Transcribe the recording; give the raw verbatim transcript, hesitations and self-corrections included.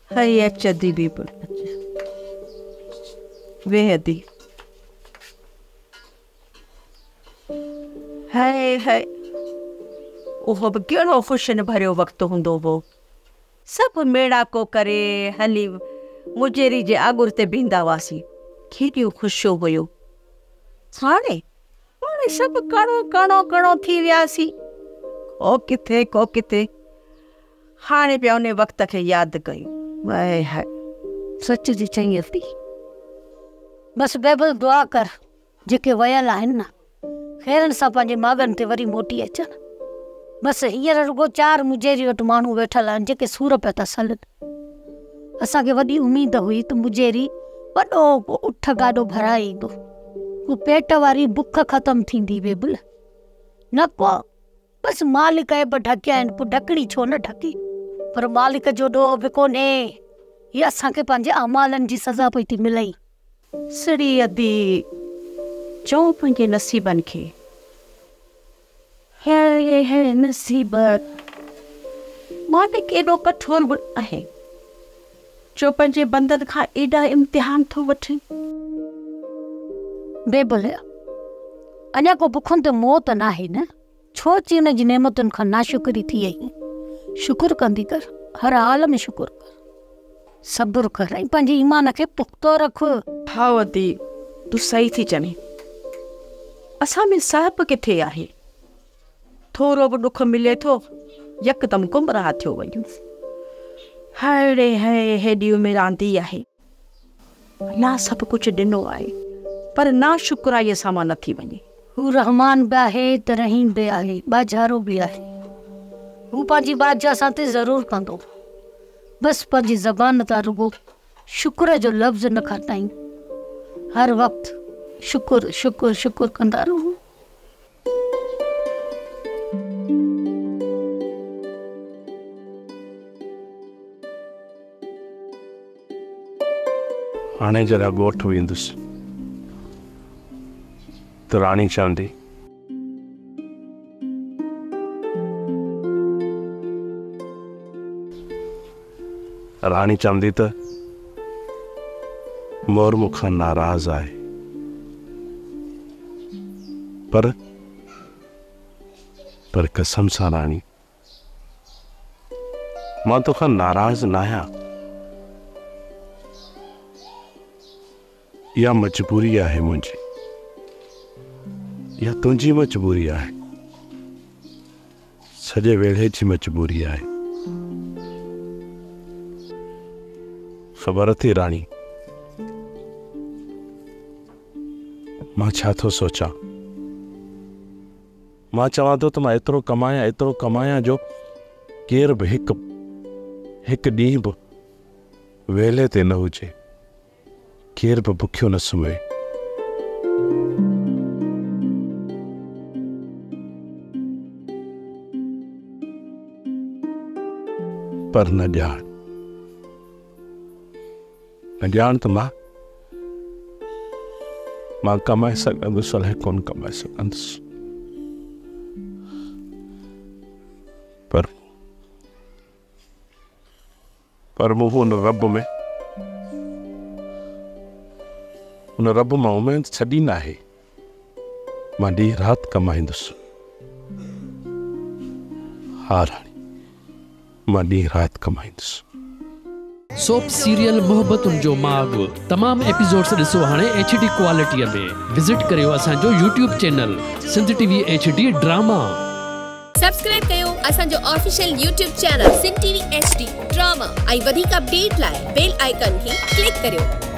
हाय अचदी भी पर वेहदी हाय हाय ओहो बि कहिड़ो ख़ुशियुनि भरियो वक़्तु हूंदो हो। सभु मेड़ा को करे हली मुजेरी जे आॻुर ते बीहंदा हुआसीं। केॾियूं ख़ुशियूं हुयूं। हाणे हाणे सभु कणो कणो कणो थी वियासीं। को किथे को किथे हाणे पिया उन वक़्त खे यादि कयूं। हाय हाय सच जी चई अथी। बसि बेबल दुआ कर जेके वयल आहिनि न ख़ैरनि सां पंहिंजे माॻनि ते वरी मोटी अचनि। बसि हींअर रुगो चार मुजेरी वटि माण्हू वेठल आहिनि जेके सूर पिया था सलनि। असांखे वॾी उमेद हुई त मुजेरी वॾो को उठ गाॾो भराए ईंदो। को पेट वारी बुख ख़तमु थींदी बेबल न को बसि मालिक ऐं बि ढकिया आहिनि। पोइ ढकणी छो न ढकी पर मालिक जो ॾोह बि कोन्हे। हीअ असांखे पंहिंजे अमालनि जी सज़ा पई थी मिलई। सड़ी अदी चओ पंहिंजे नसीबनि खे हे हे नसीब मालिक एॾो कठोर बि आहे जो पंहिंजे बंदनि खां एॾा इम्तिहान थो वठे। बेबल अञा को बुखुनि ते मौत न आहे न। छो ची हुन जी नेमतुनि खां नाशुक्री थी आई। शुक्र कंदी कर हर हाल में शुक्र कर सब्र कर ऐं पंहिंजे ईमान खे पुख्तो रख। हा वदी तूं सही थी चवे। असां में साहिब किथे आहे। थोरो बि ॾुख मिले थो यकदमि गुमराह थियो वञूं। हाणे हाय हेॾी उमिरि आंदी आहे ना सभु कुझु ॾिनो आहे पर ना शुक्राईअ सां मां नथी वञे। हू रहमान बि आहे त रहीम बि आहे बाजारो बि आहे। हू पंहिंजी बादशाह सां ते ज़रूरु कंदो। बसि पंहिंजी ज़बान तां रुगो शुक्र जो लफ़्ज़ न खटायूं। हर वक़्तु शुक्र शुक्र शुक्र कंदा रहूं। हाणे जरा ॻोठ वेंदुसि त राणी चवंदी राणी चवंदी त मोर मूंखां नाराज़ आहे पर पर कसम सां राणी मां तोखां नाराज़ न आहियां। या मजबूरी आहे मुंहिंजी या तुंहिंजी मजबूरी आहे। सॼे वेढ़े जी मजबूरी आहे। ख़बर थी राणी मां छा थो सोचां। मां चवां थो त मां एतिरो कमायां एतिरो कमायां जो केर बि हिकु हिकु ॾींहुं बि वेले ते न हुजे। केर बि बुखियो न सुम्हे। पर न ॼाण न ॼाण त मां मां कमाए सघंदुसि अलाए कोन कमाए सघंदुसि। पर पर मूं हुन रब में उन रब मां उमेद छॾी न आहे। मां ॾींहुं राति कमाईंदुसि। हा राणी मां ॾींहुं राति कमाईंदुसि। सोप सीरियल मोहब्बतुनि जो माॻु तमाम एपिसोड्स ॾिसो हाणे एच डी क्वालिटीअ में। विज़िट करियो असांजो YouTube channel Sindh TV H D drama. Subscribe कयो असांजो official YouTube channel Sindh TV H D drama ऐं वधीक अपडेट लाइ बेल आइकन खे क्लिक करियो।